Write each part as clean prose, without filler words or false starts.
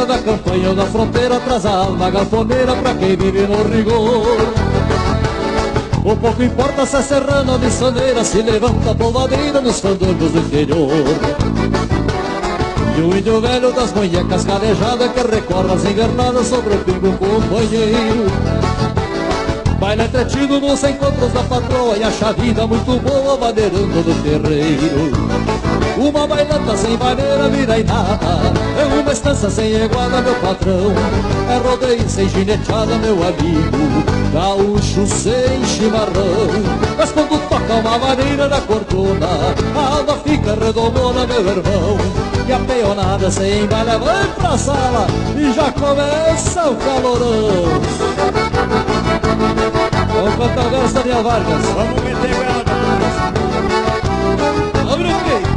beira da campanha ou na fronteira, traz a alma galponeira pra quem vive no rigor. O pouco importa se é serrana ou missioneira, se levanta a polvadeira nos fandangos do interior. E o índio velho das munhecas calejadas que recorre as invernadas sobre o pingo companheiro. Baila entretido nos encontros da patroa e acha a vida muito boa maneirando do terreiro. Uma bailanta sem maneira vira e nada, é uma estância sem iguala, meu patrão. É rodeio sem gineteada, meu amigo, gaúcho sem chimarrão. Mas quando toca uma maneira da cordona, a alma fica redomona, meu irmão. E a peonada sem embala vai pra sala e já começa o calorão. Vamos cantar o verso da minha Vargas. Vamos meter ela da Abre o peito.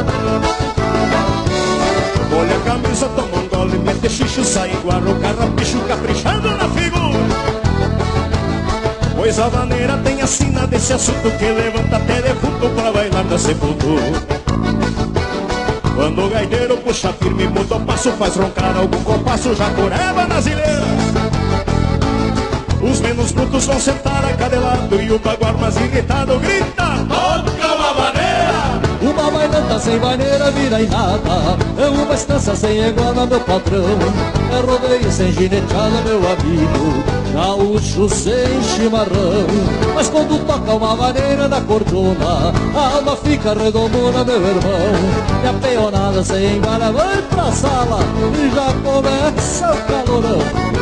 Olha a camisa, toma um gole, mete xixo, sai guarro, carrapicho, caprichando na figura. Pois a vaneira tem a sina desse assunto que levanta até defunto pra bailar na sepultura. Quando o gaiteiro puxa firme, muda o passo, faz roncar algum compasso, jacureba nas ilheiras. Os menos brutos vão sentar a cada lado e o baguar mais irritado grita: toca uma maneira! Uma bailanta sem maneira vira em nada, é uma estância sem iguala, meu patrão. É rodeio sem gineteada, meu amigo, gaúcho sem chimarrão. Mas quando toca uma maneira da cordona, a alma fica redomona, meu irmão. E a peonada sem iguala vai pra sala e já começa o calorão.